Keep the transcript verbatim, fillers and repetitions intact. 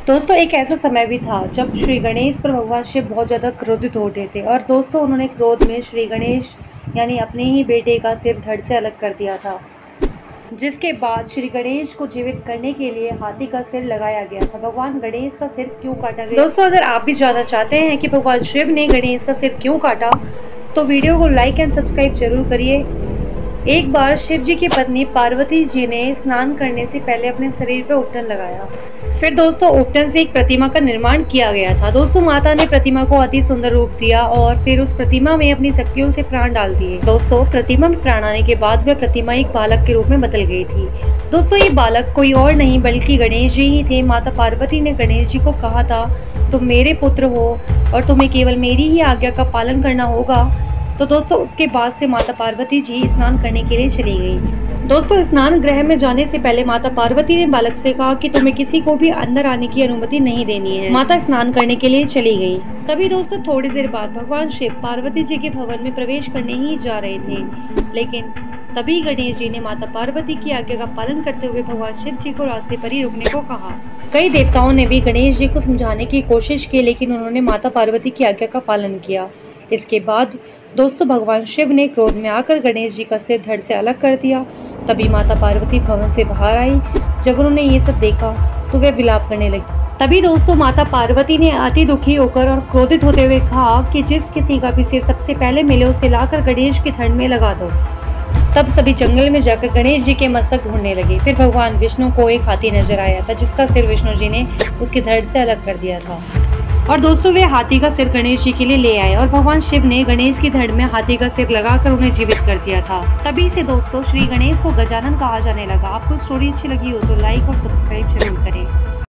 दोस्तों एक ऐसा समय भी था जब श्री गणेश पर भगवान शिव बहुत ज़्यादा क्रोधित हो उठे थे और दोस्तों उन्होंने क्रोध में श्री गणेश यानी अपने ही बेटे का सिर धड़ से अलग कर दिया था, जिसके बाद श्री गणेश को जीवित करने के लिए हाथी का सिर लगाया गया था। भगवान गणेश का सिर क्यों काटा गया? दोस्तों अगर आप भी जानना चाहते हैं कि भगवान शिव ने गणेश का सिर क्यों काटा तो वीडियो को लाइक एंड सब्सक्राइब जरूर करिए। एक बार शिव जी की पत्नी पार्वती जी ने स्नान करने से पहले अपने शरीर पर उपटन लगाया। फिर दोस्तों उपटन से एक प्रतिमा का निर्माण किया गया था। दोस्तों माता ने प्रतिमा को अति सुंदर रूप दिया और फिर उस प्रतिमा में अपनी शक्तियों से प्राण डाल दिए। दोस्तों प्रतिमा में प्राण आने के बाद वह प्रतिमा एक बालक के रूप में बदल गई थी। दोस्तों ये बालक कोई और नहीं बल्कि गणेश जी ही थे। माता पार्वती ने गणेश जी को कहा था तुम मेरे पुत्र हो और तुम्हें केवल मेरी ही आज्ञा का पालन करना होगा। तो दोस्तों उसके बाद से माता पार्वती जी स्नान करने के लिए चली गई। दोस्तों स्नान गृह में जाने से पहले माता पार्वती ने बालक से कहा कि तुम्हें किसी को भी अंदर आने की अनुमति नहीं देनी है। माता स्नान करने के लिए चली गई। तभी दोस्तों थोड़ी देर बाद भगवान शिव पार्वती जी के भवन में प्रवेश करने ही जा रहे थे, लेकिन तभी गणेश जी ने माता पार्वती की आज्ञा का पालन करते हुए भगवान शिव जी को रास्ते पर ही रुकने को कहा। कई देवताओं ने भी गणेश जी को समझाने की कोशिश की, लेकिन उन्होंने माता पार्वती की आज्ञा का पालन किया। इसके बाद दोस्तों भगवान शिव ने क्रोध में आकर गणेश जी का सिर धड़ से अलग कर दिया। तभी माता पार्वती भवन से बाहर आई। जब उन्होंने ये सब देखा तो वे विलाप करने लगी। तभी दोस्तों माता पार्वती ने अति दुखी होकर और क्रोधित होते हुए कहा कि जिस किसी का भी सिर सबसे पहले मिले उसे लाकर गणेश के धड़ में लगा दो। तब सभी जंगल में जाकर गणेश जी के मस्तक ढूंढने लगे। फिर भगवान विष्णु को एक हाथी नजर आया था, जिसका सिर विष्णु जी ने उसके धड़ से अलग कर दिया था। और दोस्तों वे हाथी का सिर गणेश जी के लिए ले आए और भगवान शिव ने गणेश की धड़ में हाथी का सिर लगाकर उन्हें जीवित कर दिया था। तभी से दोस्तों श्री गणेश को गजानन कहा जाने लगा। आपको स्टोरी अच्छी लगी हो तो लाइक और सब्सक्राइब जरूर करें।